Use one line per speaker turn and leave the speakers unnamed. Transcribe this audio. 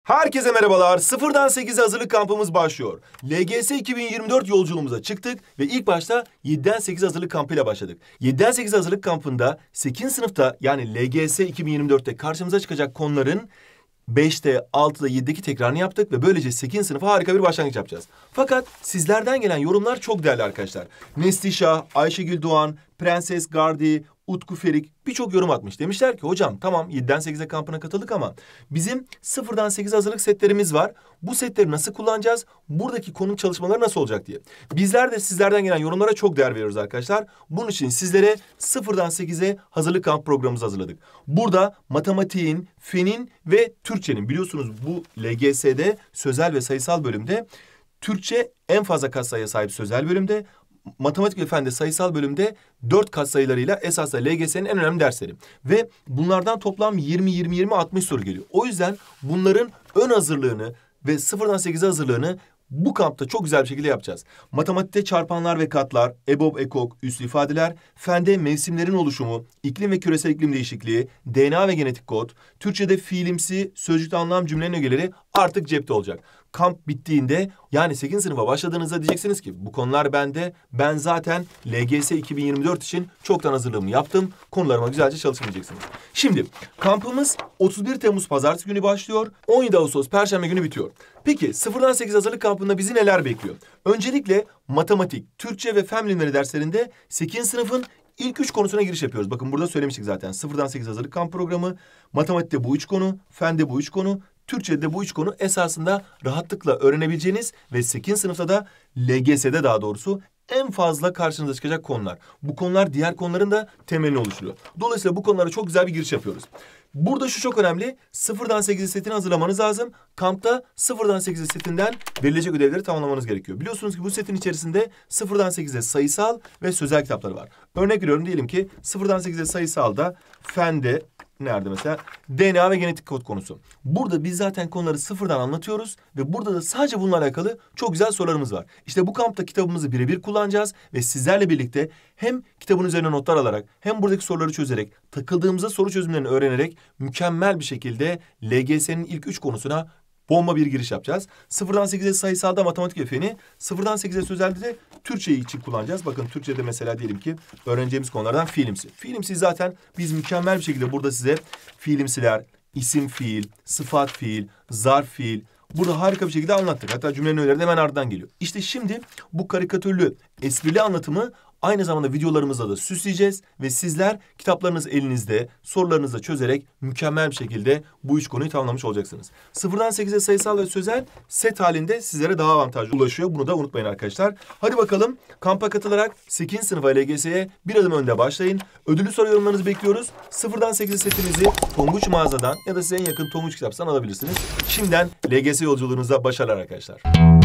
Herkese merhabalar. Sıfırdan 8'e hazırlık kampımız başlıyor. LGS 2024 yolculuğumuza çıktık ve ilk başta 7'den 8 hazırlık kampıyla başladık. 7'den 8 hazırlık kampında 8. sınıfta yani LGS 2024'te karşımıza çıkacak konuların 5'te, 6'da, 7'deki tekrarını yaptık ve böylece 8. sınıfa harika bir başlangıç yapacağız. Fakat sizlerden gelen yorumlar çok değerli arkadaşlar. Neslişah, Ayşegül Doğan, Prenses Gardi, Utku Ferik birçok yorum atmış. Demişler ki hocam tamam 7'den 8'e kampına katıldık ama bizim 0'dan 8 hazırlık setlerimiz var. Bu setleri nasıl kullanacağız? Buradaki konu çalışmaları nasıl olacak diye. Bizler de sizlerden gelen yorumlara çok değer veriyoruz arkadaşlar. Bunun için sizlere 0'dan 8'e hazırlık kamp programımızı hazırladık. Burada matematiğin, fenin ve Türkçenin biliyorsunuz bu LGS'de sözel ve sayısal bölümde Türkçe en fazla katsayıya sahip sözel bölümde. Matematik ve fende sayısal bölümde 4 katsayılarıyla esasla LGS'nin en önemli dersleri. Ve bunlardan toplam 20-20-20-60 soru geliyor. O yüzden bunların ön hazırlığını ve 0'dan 8'e hazırlığını bu kampta çok güzel bir şekilde yapacağız. Matematikte çarpanlar ve katlar, EBOB, EKOK, üslü ifadeler, fende mevsimlerin oluşumu, iklim ve küresel iklim değişikliği, DNA ve genetik kod, Türkçe'de fiilimsi, sözcükte anlam cümlenin ögeleri artık cepte olacak. Kamp bittiğinde yani 8. sınıfa başladığınızda diyeceksiniz ki bu konular bende. Ben zaten LGS 2024 için çoktan hazırlığımı yaptım. Konularıma güzelce çalışmayacaksınız. Şimdi kampımız 31 Temmuz Pazartesi günü başlıyor. 17 Ağustos Perşembe günü bitiyor. Peki 0'dan 8 hazırlık kampında bizi neler bekliyor? Öncelikle matematik, Türkçe ve fen bilimleri derslerinde 8. sınıfın İlk 3 konusuna giriş yapıyoruz. Bakın burada söylemiştik zaten. 0'dan 8 hazırlık kamp programı. Matematikte bu 3 konu, fende bu 3 konu, Türkçe'de bu 3 konu esasında rahatlıkla öğrenebileceğiniz ve 8. sınıfta da LGS'de daha doğrusu en fazla karşınıza çıkacak konular. Bu konular diğer konuların da temelini oluşturuyor. Dolayısıyla bu konulara çok güzel bir giriş yapıyoruz. Burada şu çok önemli. 0'dan 8'e setini hazırlamanız lazım. Kampta 0'dan 8'e setinden verilecek ödevleri tamamlamanız gerekiyor. Biliyorsunuz ki bu setin içerisinde 0'dan 8'e sayısal ve sözel kitapları var. Örnek veriyorum diyelim ki 0'dan 8'e sayısalda fende nerede mesela? DNA ve genetik kod konusu. Burada biz zaten konuları sıfırdan anlatıyoruz ve burada da sadece bununla alakalı çok güzel sorularımız var. İşte bu kampta kitabımızı birebir kullanacağız ve sizlerle birlikte hem kitabın üzerine notlar alarak hem buradaki soruları çözerek, takıldığımızda soru çözümlerini öğrenerek mükemmel bir şekilde LGS'nin ilk 3 konusuna bomba bir giriş yapacağız. 0'dan 8'e sayısalda matematik ve feni, 0'dan 8'e sözelde de Türkçeyi için kullanacağız. Bakın Türkçe'de mesela diyelim ki öğreneceğimiz konulardan fiilimsi. Fiilimsi zaten biz mükemmel bir şekilde burada size fiilimsiler, isim fiil, sıfat fiil, zarf fiil burada harika bir şekilde anlattık. Hatta cümlenin öğeleri de hemen ardından geliyor. İşte şimdi bu karikatürlü, esprili anlatımı aynı zamanda videolarımızda da süsleyeceğiz ve sizler kitaplarınız elinizde sorularınızı çözerek mükemmel bir şekilde bu 3 konuyu tamamlamış olacaksınız. 0'dan 8'e sayısal ve sözel set halinde sizlere daha avantajlı ulaşıyor. Bunu da unutmayın arkadaşlar. Hadi bakalım kampa katılarak 8. sınıfa LGS'ye bir adım önde başlayın. Ödüllü soru yorumlarınızı bekliyoruz. 0'dan 8'e setimizi Tonguç mağazadan ya da size en yakın Tonguç kitaptan alabilirsiniz. Şimdiden LGS yolculuğunuzda başarılar arkadaşlar.